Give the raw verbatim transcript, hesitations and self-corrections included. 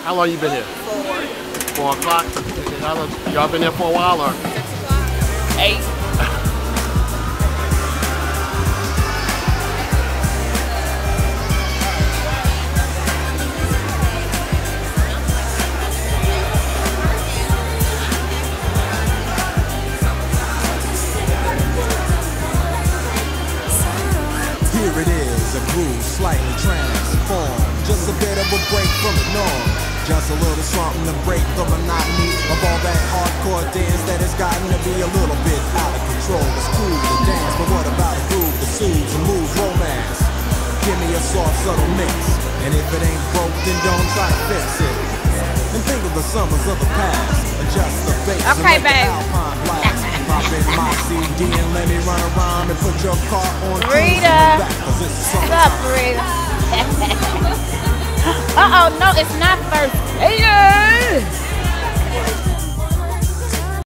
How long you been here? Four. Four o'clock. Y'all been here for a while or? Eight. Here it is, a groove slightly transformed. Just a bit of a break from the norm. Just a little something to break the monotony of all that hardcore dance that has gotten to be a little bit out of control. It's cool to dance, but what about a groove that soothes and moves romance? Give me a soft, subtle mix, and if it ain't broke, then don't try to fix it. And think of the summers of the past. Adjust the bass Okay, and let babe. the alpine blast. Pop in my C D and let me run around and put your car on Rita. Cause it's What's up, Rita? Uh-oh, no, it's not first.